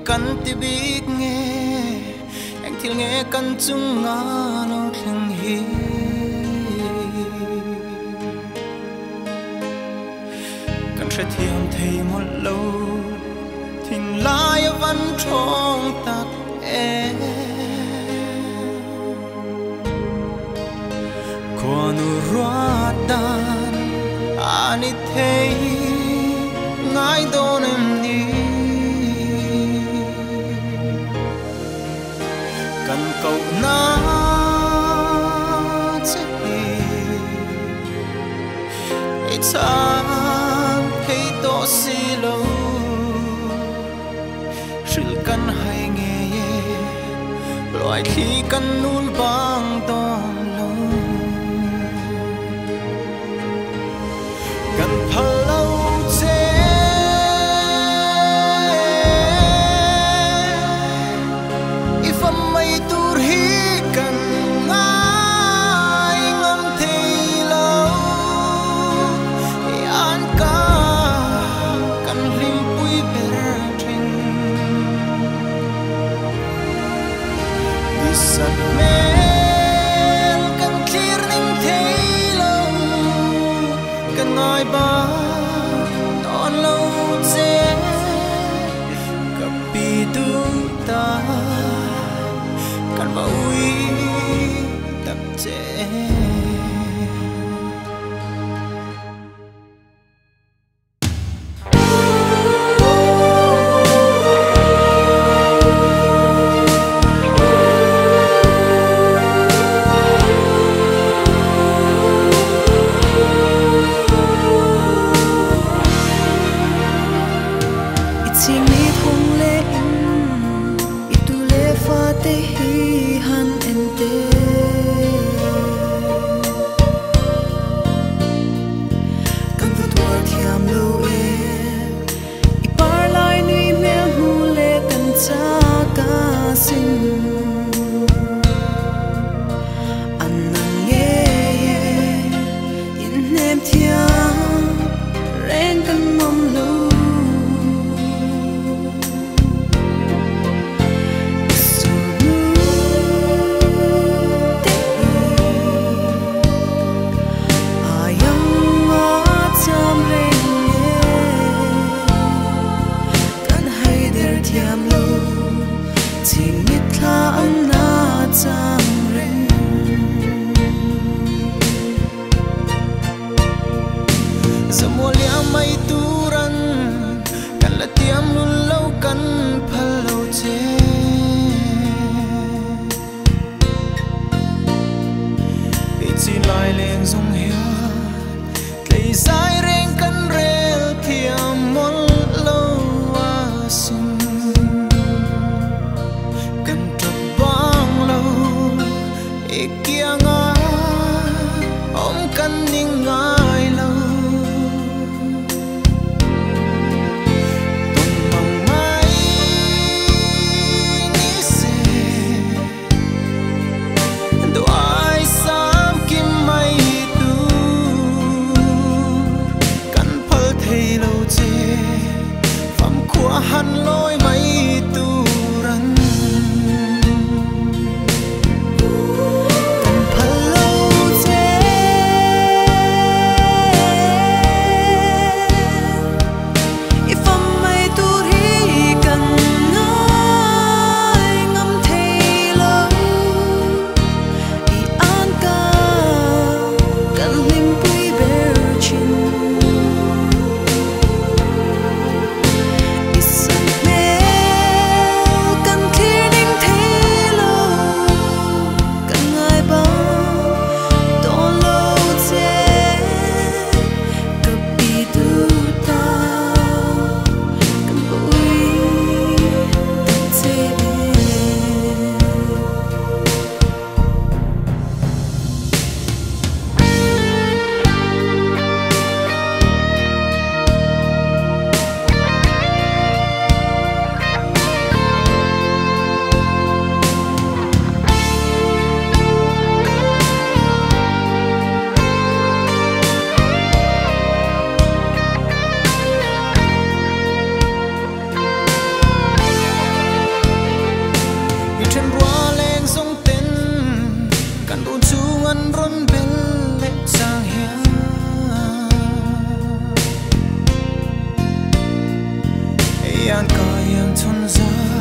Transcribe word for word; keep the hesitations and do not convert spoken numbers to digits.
kan ti big nghe anh thil nghe kan chung nga lo thlang hi kan sẽ thiam thei một lâu thình lai vẫn trong tắc em còn ruột đàn anh thấy ngay đón em đi cần cậu na chết đi chẳng thấy to xí lâu sự cần hay nghe loại khi cần nuôi bằng to lâu cần thở lâu chế ifam may tur hi cần ngay ngâm thì lâu an ca cần lim pui berting bisat men cần clear ning thấy lâu cần ngồi ba đón lâu chế cặp bi tu ta cần bao uy tập chế It's chôn gió